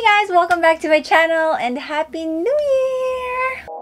guys! Welcome back to my channel and Happy New Year!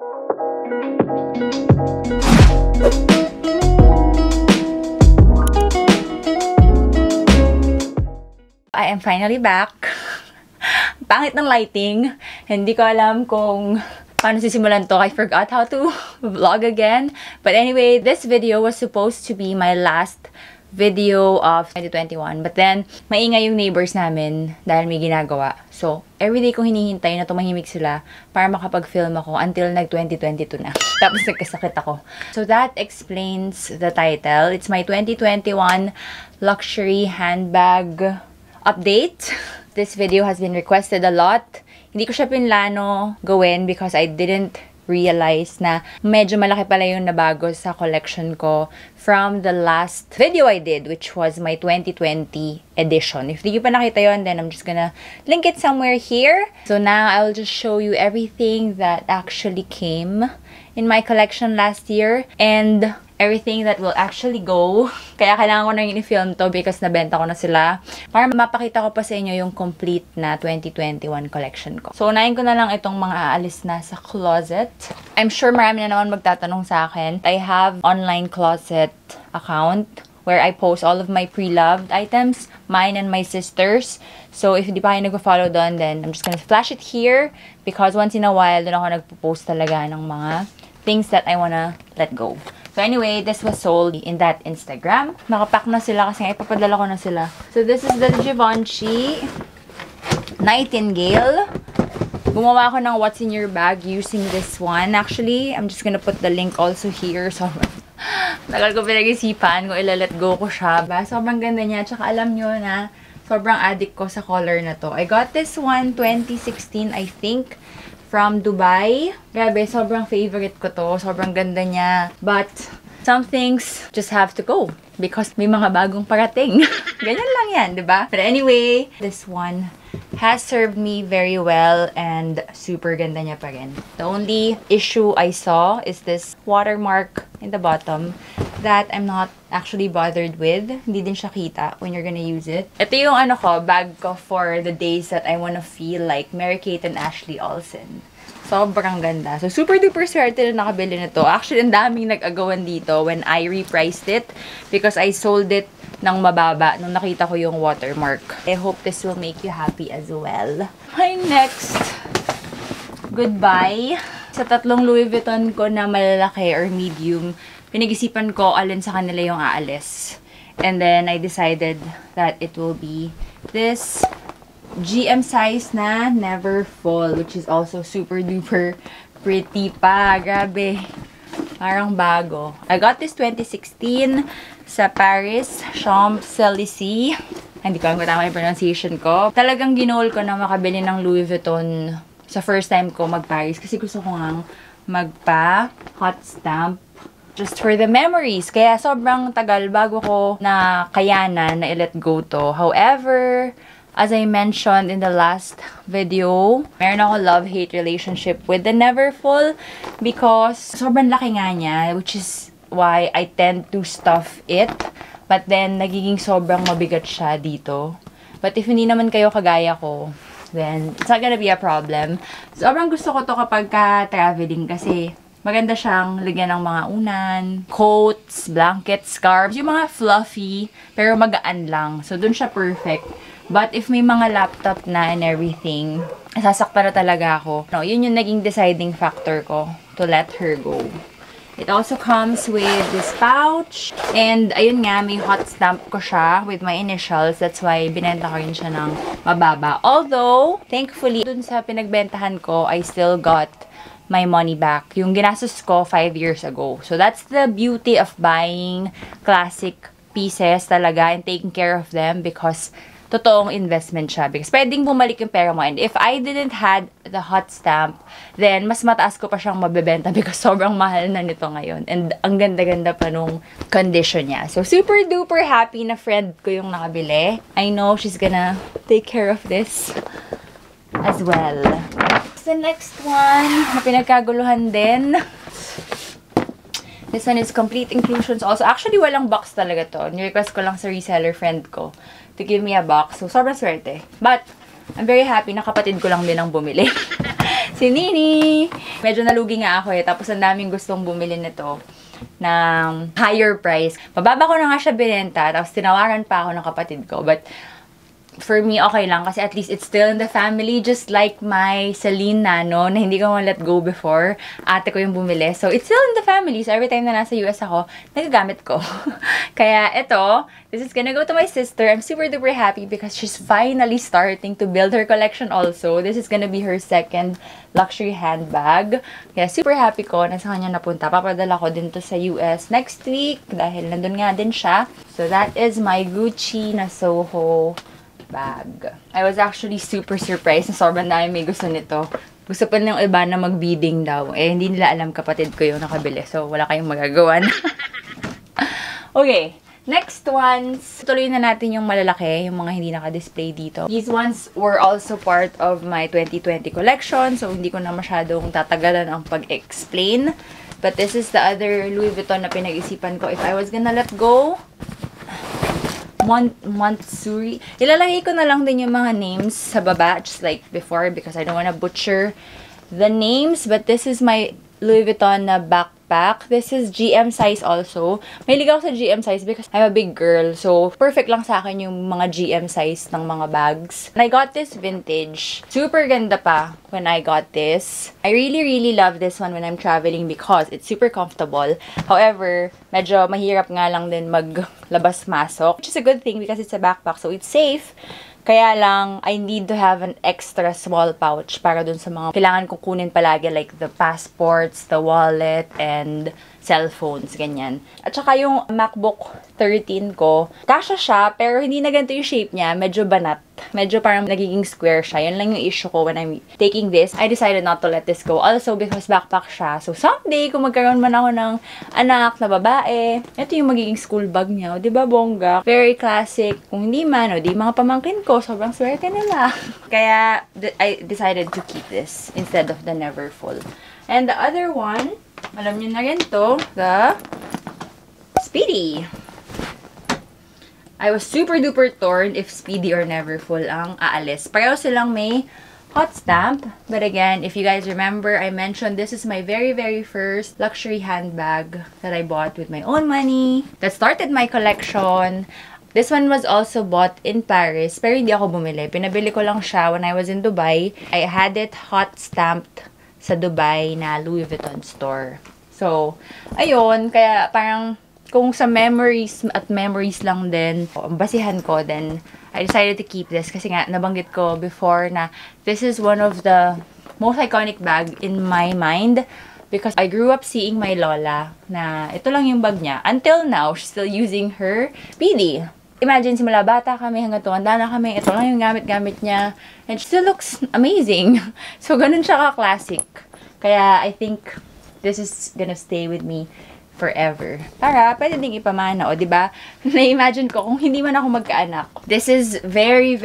I am finally back. Pangit ng lighting. Hindi ko alam kung paano sisimulan to. I forgot how to vlog again. But anyway, this video was supposed to be my last video of 2021. But then, maingay yung neighbors namin dahil may ginagawa. So, everyday kong hinihintay na tumahimik sila para makapag-film ako until nag-2022 na. Tapos nagkasakit ako. So, that explains the title. It's my 2021 luxury handbag update. This video has been requested a lot. Hindi ko siya pinlano gawin because I didn't realize na medyo malaki pala yung nabago sa collection ko from the last video I did, which was my 2020 edition. If di ko pa nakita yun, then I'm just gonna link it somewhere here. So now I will just show you everything that actually came in my collection last year and everything that will actually go. Kaya kailangan ko na yung i-film to because nabenta ko na sila para mapakita ko pa sa inyo yung complete na 2021 collection ko. So, unahin ko na lang itong mga aalis na sa closet. I'm sure marami na naman magtatanong sa akin. I have online closet account where I post all of my pre-loved items, mine and my sister's. So, if hindi pa kayo nag-follow doon, then I'm just gonna flash it here because once in a while, doon ako nagpo-post talaga ng mga things that I wanna let go. So anyway, this was sold in that Instagram. Nakapack na sila kasi ipapadala ko na sila. So this is the Givenchy Nightingale. Gumawa ako ng what's in your bag using this one. Actually, I'm just gonna put the link also here. So, tagal ko pinag-isipan kung ilalet go ko siya. Sobrang ganda niya. Tsaka alam nyo na sobrang addict ko sa color na to. I got this one 2016, I think, from Dubai. Grabe, sobrang favorite ko to. Sobrang ganda niya. But, some things just have to go. Because may mga bagong parating. Ganyan lang yan, diba? But anyway, this one has served me very well and super ganda niya pa rin. The only issue I saw is this watermark in the bottom that I'm not actually bothered with. Hindi din siya kita when you're gonna use it. Ito yung bag ko for the days that I wanna feel like Mary-Kate and Ashley Olsen. Sobrang ganda. So, super duper swerte na nakabili nito. Actually, ang daming nag-agawan dito when I repriced it because I sold it ng mababa nung nakita ko yung watermark. I hope this will make you happy as well. My next goodbye. Sa tatlong Louis Vuitton ko na malalaki or medium, pinag-isipan ko alin sa kanila yung aalis. And then, I decided that it will be this GM size na Never Fall, which is also super duper pretty pa. Grabe. Parang bago. I got this 2016 sa Paris, Champs-Élysées. Hindi ko alam kung tama yung pronunciation ko. Talagang ginol ko na makabili ng Louis Vuitton sa first time ko mag-Paris kasi gusto ko ngang magpa-hot stamp just for the memories. Kaya sobrang tagal bago ko na kayanan na i-let go to. However, as I mentioned in the last video, meron ako love-hate relationship with the Neverfull because sobrang laki nga niya, which is why I tend to stuff it. But then, nagiging sobrang mabigat siya dito. But if hindi naman kayo kagaya ko, then it's not gonna be a problem. Sobrang gusto ko to kapag ka-traveling kasi maganda siyang lagyan ng mga unan, coats, blankets, scarves, yung mga fluffy, pero magaan lang. So, dun siya perfect. But if may mga laptop na and everything, sasakta na talaga ako. No, yun yung naging deciding factor ko to let her go. It also comes with this pouch. And ayun nga, may hot stamp ko siya with my initials. That's why binenta ko rin siya ng mababa. Although, thankfully, dun sa pinagbentahan ko, I still got my money back. Yung ginastos ko 5 years ago. So that's the beauty of buying classic pieces talaga and taking care of them because totoong investment siya. Because pwedeng bumalik yung pera mo. And if I didn't had the hot stamp, then mas mataas ko pa siyang mabebenta because sobrang mahal na nito ngayon. And ang ganda-ganda pa nung condition niya. So, super duper happy na friend ko yung nakabili. I know she's gonna take care of this as well. The next one, na pinagkaguluhan din. This one is complete inclusions also. Actually, walang box talaga to. Ni-request ko lang sa reseller friend ko to give me a box. So, sobrang swerte. But, I'm very happy na kapatid ko lang din ang bumili. Si Nini! Medyo nalugi nga ako eh. Tapos ang daming gustong bumili nito ng higher price. Mababa ko na nga siya binenta. Tapos tinawaran pa ako ng kapatid ko. But for me, okay lang. Kasi at least it's still in the family. Just like my Celine Nano na hindi ko let go before. Ate ko yung bumili. So, it's still in the family. So, every time na nasa US ako, nagagamit ko. Kaya, ito, this is gonna go to my sister. I'm super duper happy because she's finally starting to build her collection also. This is gonna be her second luxury handbag. Kaya, super happy ko na sa kanya napunta. Papadala ko din to sa US next week dahil nandun nga din siya. So, that is my Gucci na Soho bag. I was actually super surprised na sobrang dami may gusto nito. Gusto pa ng iba na mag-bidding daw. Eh, hindi nila alam kapatid ko yung nakabili. So, wala kayong magagawa na. Okay. Next ones. Tuloy na natin yung malalaki, yung mga hindi naka-display dito. These ones were also part of my 2020 collection. So, hindi ko na masyadong tatagalan ang pag-explain. But this is the other Louis Vuitton na pinag-isipan ko. If I was gonna let go, Montsuri. Ilalagay ko na lang din yung mga names sa baba, just like before, because I don't wanna butcher the names. But this is my Louis Vuitton na backpack. This is GM size also. Mahilig ako sa GM size because I'm a big girl. So, perfect lang sa akin yung mga GM size ng mga bags. And I got this vintage. Super ganda pa when I got this. I really love this one when I'm traveling because it's super comfortable. However, medyo mahirap nga lang din maglabas-masok. Which is a good thing because it's a backpack, so it's safe. Kaya lang, I need to have an extra small pouch para dun sa mga kailangan kong kunin palagi, like the passports, the wallet, and cellphones, ganyan. At saka yung MacBook 13 ko, kasya siya, pero hindi na ganito yung shape niya. Medyo banat. Medyo parang nagiging square siya. Yan lang yung issue ko when I'm taking this. I decided not to let this go. Also, because backpack siya. So, someday, kung magkaroon man ako ng anak na babae, ito yung magiging school bag niya. O, diba, bongga? Very classic. Kung hindi man, o, di mga pamangkin ko, sobrang swerte nila. Kaya, I decided to keep this instead of the Neverfull. And the other one, alam niyo na rin to, the Speedy. I was super duper torn if Speedy or Neverfull ang aalis. Pareho silang may hot stamp. But again, if you guys remember, I mentioned this is my very first luxury handbag that I bought with my own money. That started my collection. This one was also bought in Paris, pero hindi ako bumili. Pinabili ko lang siya when I was in Dubai. I had it hot stamped sa Dubai na Louis Vuitton store. So, ayun, kaya parang kung sa memories at memories lang din, ang basihan ko, then I decided to keep this kasi nga nabanggit ko before na this is one of the most iconic bag in my mind because I grew up seeing my lola na ito lang yung bag niya. Until now, she's still using her Speedy. Imagine, simula bata kami hanggang tumanda na kami, ito lang yung gamit-gamit niya. And she still looks amazing. So, ganun siya ka-classic. Kaya, I think this is gonna stay with me forever. Para, pwede ding ipamana, o, diba? Na-imagine ko, kung hindi man ako magkaanak. This is very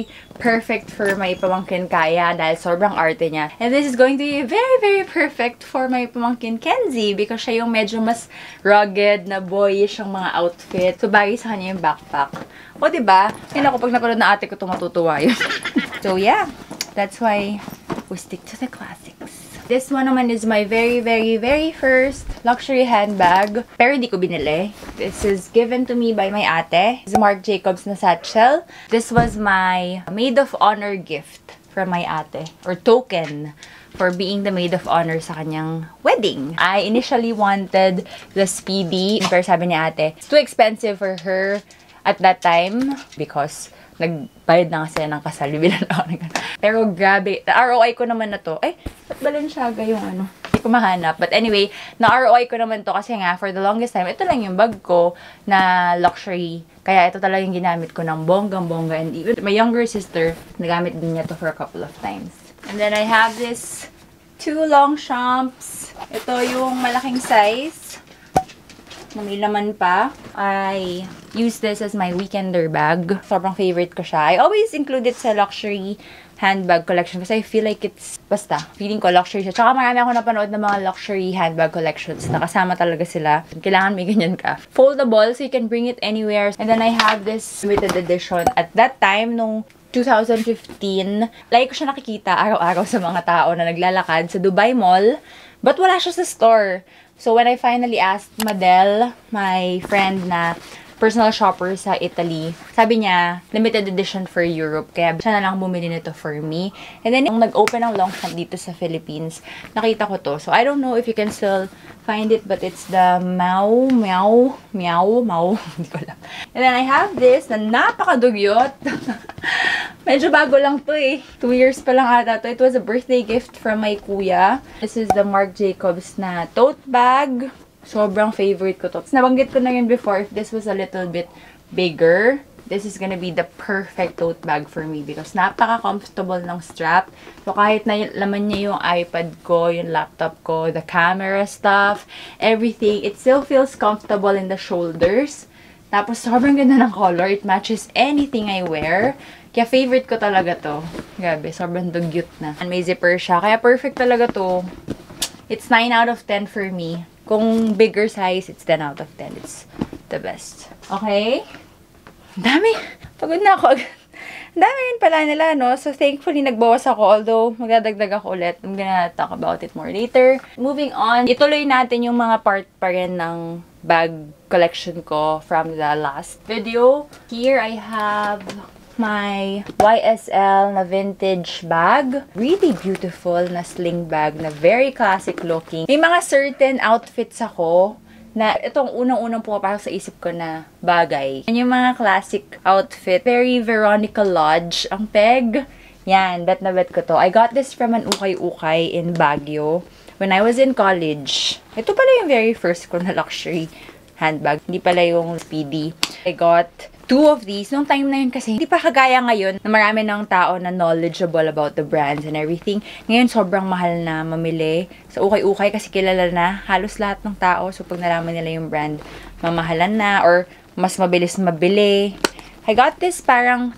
perfect for my pamangkin Kaya dahil sobrang arte niya. And this is going to be very perfect for my pamangkin Kenzie because siya yung medyo mas rugged na boyish ang mga outfit. So, bagay sa kanya yung backpack. O, diba? Yun ako, pag napanood na ate ko, tumatutuwa yun. So, yeah. That's why we stick to the classics. This one naman is my very first luxury handbag. Pero hindi ko binili. This is given to me by my ate. It's Marc Jacobs na satchel. This was my maid of honor gift from my ate. Or token for being the maid of honor sa kanyang wedding. I initially wanted the Speedy. Pero sabi ni ate, it's too expensive for her at that time because nagbayad na kasi ng kasal. Bibilan ako. Pero grabe, na-ROI ko naman na to. Ay, ba't Balenciaga yung ano? Hindi ko mahanap. But anyway, na-ROI ko naman to kasi nga, for the longest time, ito lang yung bag ko na luxury. Kaya ito talaga yung ginamit ko ng bonggang-bongga. And even my younger sister, nagamit din niya to for a couple of times. And then I have this 2 Longchamps. Ito yung malaking size. May laman pa. I use this as my weekender bag. Sobrang favorite ko siya. I always include it sa luxury handbag collection kasi I feel like it's, basta, feeling ko luxury siya. Tsaka marami ako napanood ng mga luxury handbag collections. Nakasama talaga sila. Kailangan may ganyan ka. Foldable so you can bring it anywhere. And then I have this limited edition. At that time, nung 2015. Like ko siya nakikita araw-araw sa mga tao na naglalakad sa Dubai Mall. But wala siya sa store. So when I finally asked Madel, my friend na personal shopper sa Italy, sabi niya, limited edition for Europe. Kaya siya na lang bumili nito for me. And then, nung nag-open ang Longchamp dito sa Philippines, nakita ko to. So, I don't know if you can still find it, but it's the Mau. Hindi ko alam. And then, I have this na napakadugyot. Medyo bago lang to eh. 2 years pa lang ata to. It was a birthday gift from my kuya. This is the Marc Jacobs na tote bag. Sobrang favorite ko to. Nabanggit ko na yun before, if this was a little bit bigger, this is gonna be the perfect tote bag for me because napaka-comfortable ng strap. So, kahit na laman niya yung iPad ko, yung laptop ko, the camera stuff, everything, it still feels comfortable in the shoulders. Tapos, sobrang ganda ng color. It matches anything I wear. Kaya favorite ko talaga to. Grabe, sobrang dugyot na. And may zipper siya. Kaya perfect talaga to. It's 9 out of 10 for me. Kung bigger size, it's 10 out of 10. It's the best. Okay? Dami. Pagod na ako. Dami rin pala nila, no? So, thankfully, nagbawas ako. Although, magdadagdag ako ulit. I'm gonna talk about it more later. Moving on, ituloy natin yung mga part pa rin ng bag collection ko from the last video. Here, I have my YSL na vintage bag. Really beautiful na sling bag na very classic looking. May mga certain outfits ako na itong unang-unang pumapasok sa isip ko na bagay. Yan yung mga classic outfit. Very Veronica Lodge ang peg. Yan, bet na bet ko to. I got this from an ukay-ukay in Baguio when I was in college. Ito pala yung very first ko na luxury handbag. Hindi pala yung Speedy. I got 2 of these. Nung time na yun kasi, hindi pa kagaya ngayon na marami ng tao na knowledgeable about the brands and everything. Ngayon, sobrang mahal na mamili sa ukay-ukay kasi kilala na halos lahat ng tao. So, pag nalaman nila yung brand, mamahalan na or mas mabilis mabili. I got this parang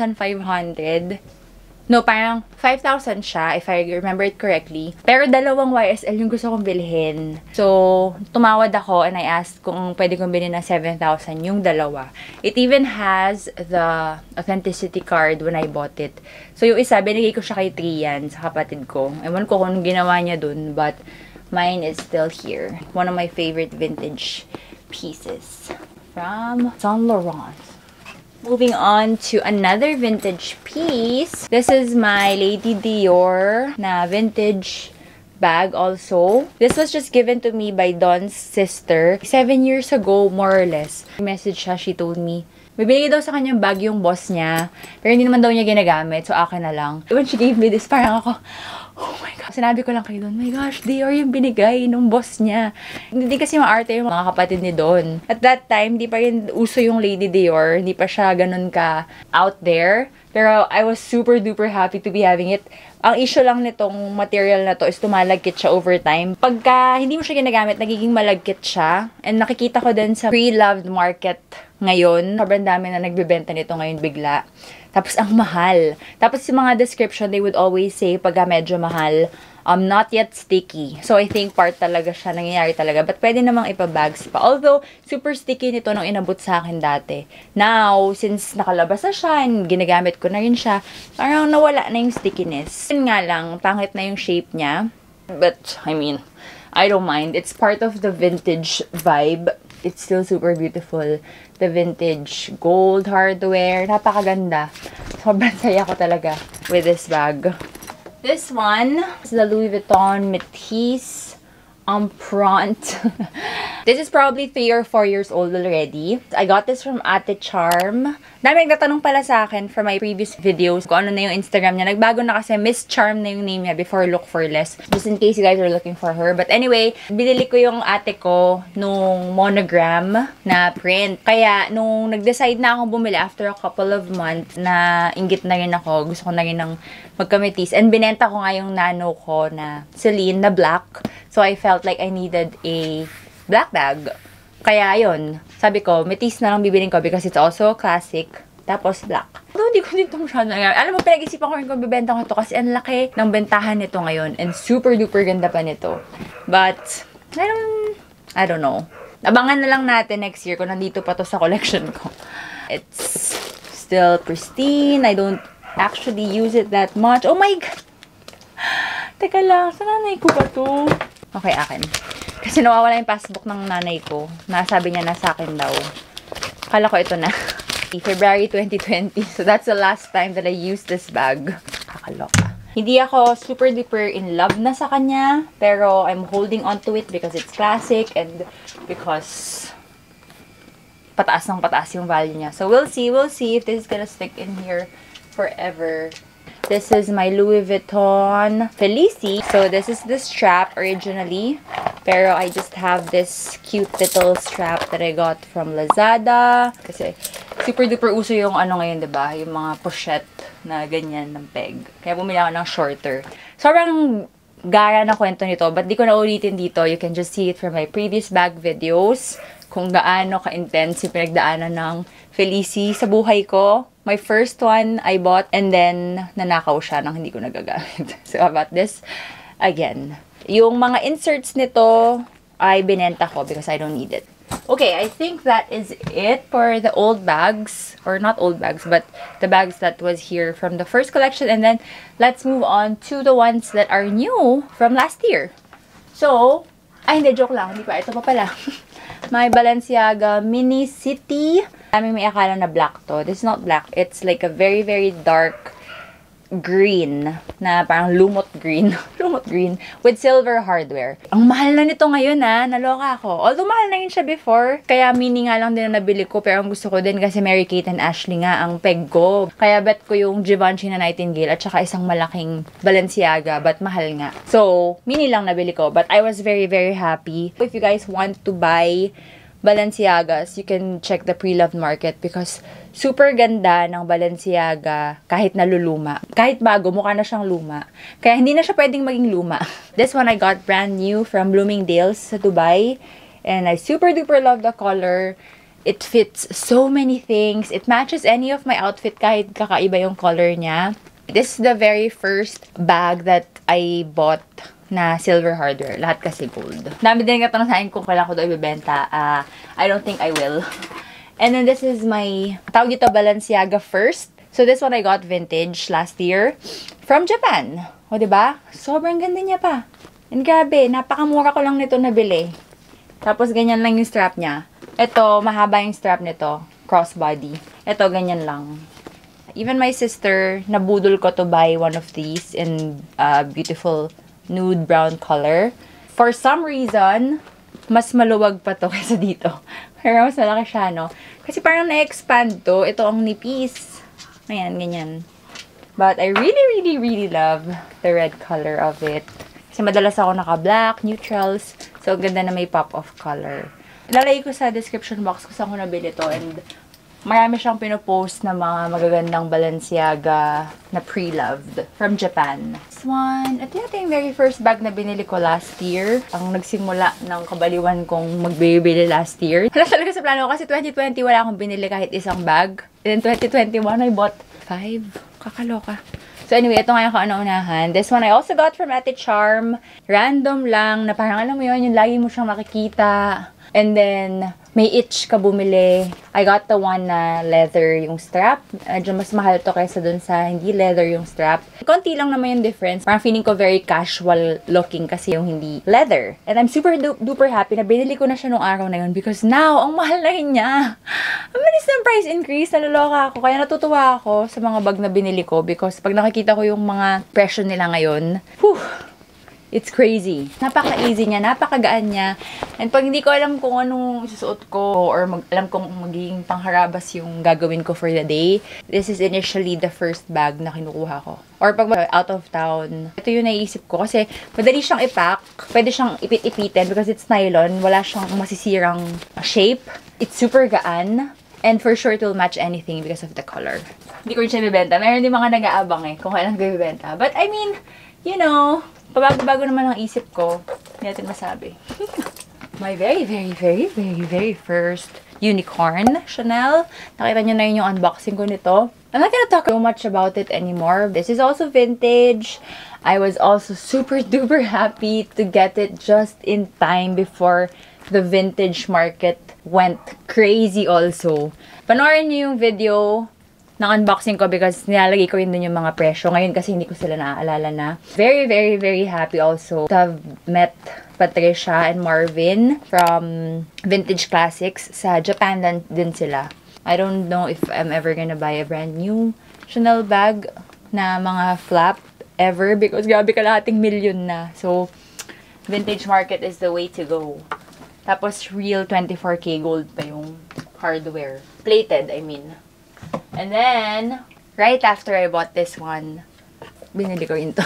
3,500. No, parang 5,000 siya, if I remember it correctly. Pero dalawang YSL yung gusto kong bilhin. So, tumawad ako and I asked kung pwede kong bilhin ng 7,000 yung dalawa. It even has the authenticity card when I bought it. So, yung isa, binigay ko siya kay Trian, sa kapatid ko. Ewan ko kung ginawa niya dun, but mine is still here. One of my favorite vintage pieces from Saint Laurent. Moving on to another vintage piece. This is my Lady Dior na vintage bag also. This was just given to me by Don's sister 7 years ago, more or less. Message siya, she told me, bibigay daw sa kanyang bag yung boss niya, pero hindi naman daw niya ginagamit, so akin na lang. When she gave me this, parang ako, oh my God. Sinabi ko lang kay Don, my gosh, Dior yung binigay nung boss niya. Hindi kasi maarte yung mga kapatid ni Don. At that time, hindi pa rin uso yung Lady Dior. Hindi pa siya ganun ka out there. Pero I was super duper happy to be having it. Ang issue lang nitong material na to is tumalagkit siya over time. Pagka hindi mo siya ginagamit, nagiging malagkit siya. And nakikita ko din sa pre-loved market ngayon. Sobrang dami na nagbebenta nito ngayon bigla. Tapos, ang mahal. Tapos, yung mga description, they would always say, pagka medyo mahal, not yet sticky. So, I think part talaga siya, nangyayari talaga. But, pwede namang ipabags pa. Although, super sticky nito nung inabot sa akin dati. Now, since nakalabas na siya, and ginagamit ko na rin siya, parang nawala na yung stickiness. Yun nga lang, pangit na yung shape niya. But, I mean, I don't mind. It's part of the vintage vibe. It's still super beautiful. The vintage gold hardware. Napakaganda. Sobrang saya ko talaga with this bag. This one is the Louis Vuitton Métis Empreinte. This is probably 3 or 4 years old already. I got this from Ate Charm. Dami nagtatanong pala sa akin from my previous videos kung ano na yung Instagram niya. Nagbago na kasi Miss Charm na yung name niya before Look For Less. Just in case you guys are looking for her. But anyway, binili ko yung ate ko nung monogram na print. Kaya nung nag-decide na akong bumili after a couple of months na inggit na rin ako, gusto ko na rin ng magkamitis. And binenta ko nga yung nano ko na Celine na black. So I felt like I needed a black bag. Kaya yun, sabi ko, metis na lang bibilin ko because it's also classic. Tapos black. Although hindi ko dito masyado na. Alam mo, pinag-isipan ko rin kung bibenta ko ito kasi ang laki ng bentahan nito ngayon. And super duper ganda pa nito. But, I don't know. Abangan na lang natin next year kung nandito pa to sa collection ko. It's still pristine. I don't actually use it that much. Oh my God! Teka lang, sa nanay ko ba to? Okay, akin. Kasi nawawala yung passbook ng nanay ko. Nasabi niya na sa akin daw. Kala ko ito na. February 2020. So that's the last time that I used this bag. Kakaloka. Hindi ako super duper in love na sa kanya. Pero I'm holding on to it because it's classic and because pataas ng pataas yung value niya. So we'll see if this is gonna stick in here forever. This is my Louis Vuitton Felici. So this is the strap originally. Pero I just have this cute little strap that I got from Lazada. Kasi super duper uso yung ano ngayon, diba? Yung mga pochette na ganyan ng peg. Kaya bumili ako ng shorter. Sobrang gara na kwento nito, but di ko na ulitin dito. You can just see it from my previous bag videos. Kung gaano ka-intense yung pinagdaanan ng Felici sa buhay ko. My first one I bought and then nanakaw siya nang hindi ko nagagamit. So about this again. Yung mga inserts nito ay binenta ko because I don't need it. Okay, I think that is it for the old bags. Or not old bags, but the bags that was here from the first collection. And then let's move on to the ones that are new from last year. So, ay hindi, joke lang. Hindi pa, ito pa pala. My Balenciaga Mini City. May akala na black to. This is not black. It's like a very, very dark green. Na parang lumot green. Lumot green. With silver hardware. Ang mahal na nito ngayon naloka ako. Although mahal na yun siya before. Kaya mini nga lang din na nabili ko. Pero ang gusto ko din kasi Mary Kate and Ashley nga ang peg ko. Kaya bet ko yung Givenchy na Nightingale at saka isang malaking Balenciaga. But mahal nga. So, mini lang nabili ko. But I was very, very happy. If you guys want to buy Balenciagas, you can check the pre-loved market because super ganda ng Balenciaga kahit naluluma. Kahit bago, mukha na siyang luma. Kaya hindi na siya pwedeng maging luma. This one I got brand new from Bloomingdale's sa Dubai. And I super duper love the color. It fits so many things. It matches any of my outfit kahit kakaiba yung color niya. This is the very first bag that I bought na silver hardware. Lahat kasi gold. Dami din katanong sa akin kung kailan ko ito ibibenta. I don't think I will. And then this is my, tawag ito Balenciaga first. So this one I got vintage last year from Japan. O diba? Sobrang ganda niya pa. And grabe, napakamura ko lang nito nabili. Tapos ganyan lang yung strap niya. Ito, mahaba yung strap nito. Crossbody. Ito, ganyan lang. Even my sister, nabudol ko to buy one of these in beautiful nude brown color. For some reason, mas maluwag pa to kaysa dito. Pero mas malaki siya, no? Kasi parang na-expand to. Ito ang nipis. Ayan, ganyan. But I really, really, really love the red color of it. Kasi madalas ako naka-black, neutrals. So, ganda na may pop of color. Ilalagay ko sa description box kung saan ko nabili to. And marami siyang pinopost na mga magagandang Balenciaga na pre-loved from Japan. This one, ito yung very first bag na binili ko last year. Ang nagsimula ng kabaliwan kong magbibili last year. Wala talaga sa plano ko kasi 2020 wala akong binili kahit isang bag. And then 2021 I bought 5. Kakaloka. So anyway, ito nga yung kauna-unahan. This one I also got from Ate Charm. Random lang na parang alam mo yun, yung lagi mo siyang makikita. And then, may itch ka bumili. I got the one na leather yung strap. Medyo mas mahal to kaysa dun sa hindi leather yung strap. Konti lang naman yung difference. Parang feeling ko very casual looking kasi yung hindi leather. And I'm super duper happy na binili ko na siya nung araw na yun because now, ang mahal na rin niya. Ang bilis ng price increase. Naloloka ako. Kaya natutuwa ako sa mga bag na binili ko because pag nakikita ko yung mga presyo nila ngayon, it's crazy. Napaka-easy niya, napakagaan niya. And pag hindi ko alam kung anong isusuot ko or alam kong magiging pangharabas yung gagawin ko for the day, this is initially the first bag na kinukuha ko. Or pag out of town, ito yung naisip ko kasi madali siyang i-pack, pwede siyang ipit-ipitin because it's nylon, wala siyang masisirang shape. It's super gaan. And for sure, it will match anything because of the color. Hindi ko rin siya bibenta. Meron din mga nag-aabang kung kailan ko bibenta. But I mean, you know, pabago-bago naman ang isip ko. Hindi natin masabi. My very, very, very, very, very first unicorn Chanel. Nakita nyo na yun yung unboxing ko nito. I'm not gonna talk so much about it anymore. This is also vintage. I was also super duper happy to get it just in time before the vintage market went crazy also. Panoorin nyo yung video ng unboxing ko because nilalagay ko rin dun yung mga presyo. Ngayon kasi hindi ko sila naaalala na. Very, very, very happy also to have met Patricia and Marvin from Vintage Classics. Sa Japan din sila. I don't know if I'm ever gonna buy a brand new Chanel bag na mga flap ever because grabe kalahating million na. So, vintage market is the way to go. Tapos, real 24K gold pa yung hardware. Plated, I mean. And then, right after I bought this one, binili ko rin to.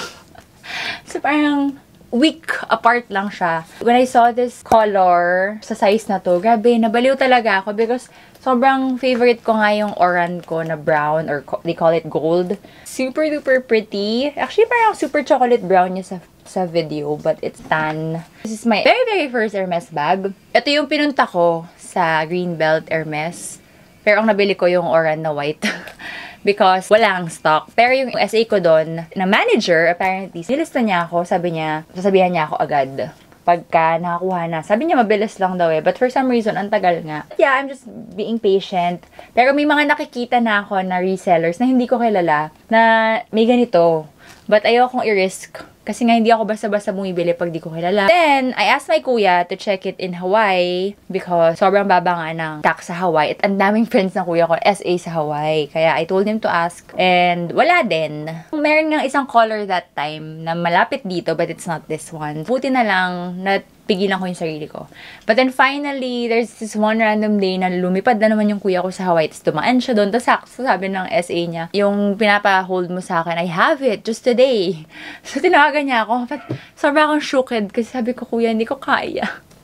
So, parang week apart lang siya. When I saw this color sa size na to, grabe, nabaliw talaga ako because sobrang favorite ko nga yung oran ko na brown or they call it gold. Super duper pretty. Actually, parang super chocolate brown niya sa video, but it's tan. This is my very, very first Hermes bag. Ito yung pinunta ko sa Greenbelt Hermes. Pero ang nabili ko yung oran na white. Because wala ang stock. Pero yung SA ko doon, na manager, apparently, nilista niya ako, sasabihan niya ako agad. Pagka nakakuha na. Sabi niya mabilis lang daw eh. But for some reason, ang tagal nga. Yeah, I'm just being patient. Pero may mga nakikita na ako na resellers na hindi ko kilala na may ganito. But ayokong i-risk. Kasi nga hindi ako basta-basta bumibili pag di ko kilala. Then, I asked my kuya to check it in Hawaii because sobrang baba nga ng tax sa Hawaii. At ang daming friends ng kuya ko, SA sa Hawaii. Kaya I told him to ask. And wala din. Meron nga isang color that time na malapit dito but it's not this one. Buti na lang na pigilan ko yung sarili ko. But then finally, there's this one random day na lumipad na naman yung kuya ko sa Hawaii. Tapos dumaan siya doon. Tapos sabi ng SA niya, yung pinapa-hold mo sa akin, I have it just today. So tinawagan niya ako. But sobrang akong shooked kasi sabi ko, kuya, hindi ko kaya.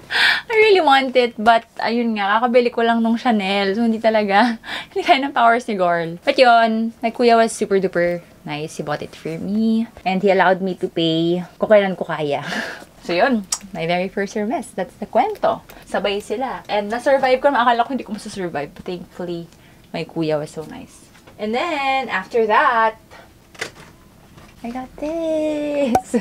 I really want it. But ayun nga, kakabili ko lang nung Chanel. So hindi talaga, hindi kaya ng powers ni girl. But yun, my kuya was super duper nice. He bought it for me. And he allowed me to pay kung kailan ko kaya. So yun, my very first Hermes. That's the kwento. Sabay sila. And na-survive ko na. Akala ko hindi ko masasurvive. But thankfully, my kuya was so nice. And then, after that, I got this.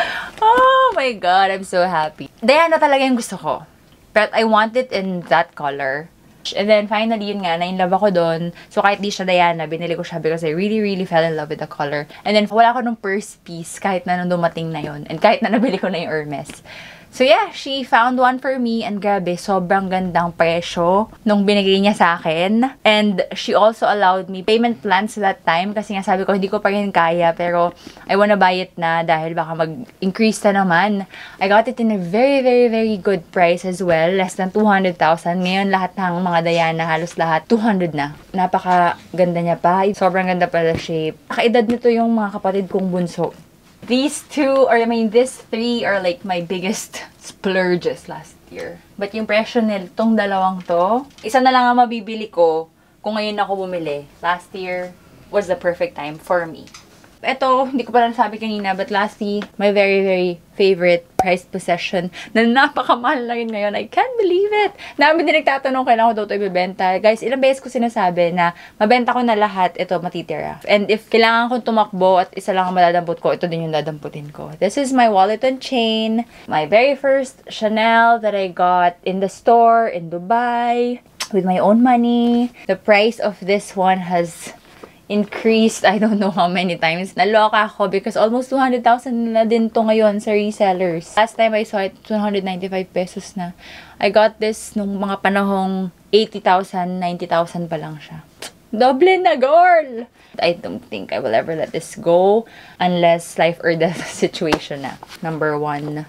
Oh my God, I'm so happy. Diana talaga yung gusto ko. But I want it in that color. And then, finally, yun nga, na-inlove ako doon. So, kahit di siya Diana, binili ko siya because I really, really fell in love with the color. And then, wala ko nung purse piece kahit na nung dumating na yun. And kahit na nabili ko na yung Hermes. So, yeah, she found one for me. And grabe, sobrang gandang presyo nung binigay niya sa akin. And she also allowed me payment plans that time. Kasi nga sabi ko, hindi ko pa rin kaya. Pero, I wanna buy it na dahil baka mag-increase na naman. I got it in a very, very, very good price as well. Less than 200,000. Ngayon, lahat ng mga Diana, halos lahat, 200 na. Napaka ganda niya pa. Sobrang ganda pa the shape. Nakaedad nito yung mga kapatid kong bunso. These two, or I mean, these three are like my biggest splurges last year. But yung presyo nitong dalawang to, isa na lang ang mabibili ko kung ngayon ako bumili. Last year was the perfect time for me. Ito, hindi ko pa nasabi kanina, but lastly, my very, very favorite prized possession na napakamahal na yun ngayon. I can't believe it! Namin din nagtatanong kailan ko daw ito ibibenta. Guys, ilang beses ko sinasabi na mabenta ko na lahat, ito matitira. And if kailangan kong tumakbo at isa lang ang madadampot ko, ito din yung dadamputin ko. This is my wallet and chain. My very first Chanel that I got in the store in Dubai with my own money. The price of this one has increased, I don't know how many times. Naloka ako because almost 200,000 na din to ngayon sa resellers. Last time I saw it, 295 pesos na. I got this nung mga panahong 80,000, 90,000 pa lang siya. Doble na, girl! I don't think I will ever let this go unless life or death situation na. Number one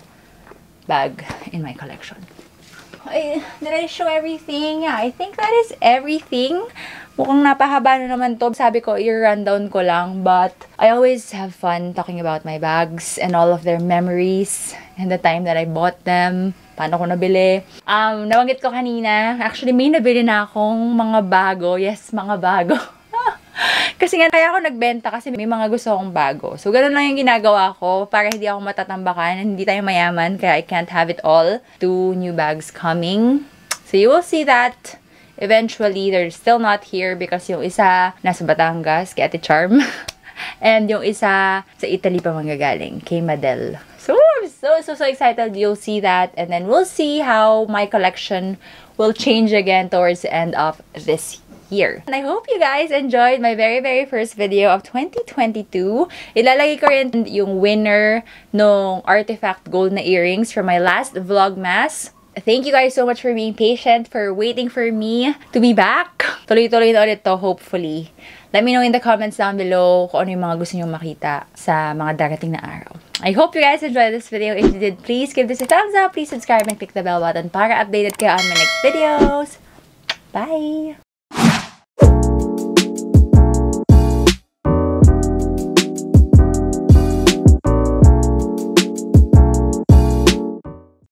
bag in my collection. Did I show everything? Yeah, I think that is everything. Mukhang napahaba na naman to. Sabi ko, i-rundown ko lang. But I always have fun talking about my bags and all of their memories and the time that I bought them. Paano ko nabili. Nabanggit ko kanina, actually may nabili na akong mga bago. Yes, mga bago. Kasi nga, kaya ako nagbenta kasi may mga gusto akong bago. So, ganun lang yung ginagawa ko para hindi ako matatambakan. Hindi tayo mayaman, kaya I can't have it all. 2 new bags coming. So, you will see that eventually. They're still not here because yung isa nasa Batangas, kay Ate Charm. And yung isa sa Italy pa manggagaling, kay Madel. So, I'm so excited. You'll see that. And then we'll see how my collection will change again towards the end of this year. And I hope you guys enjoyed my very first video of 2022. Ilalagay ko rin yung winner ng Artifact Gold na earrings from my last Vlogmas. Thank you guys so much for being patient, for waiting for me to be back. Tuloy-tuloy na ulit to, hopefully. Let me know in the comments down below kung ano yung mga gusto nyo makita sa mga darating na araw. I hope you guys enjoyed this video. If you did, please give this a thumbs up. Please subscribe and click the bell button para updated kayo on my next videos. Bye!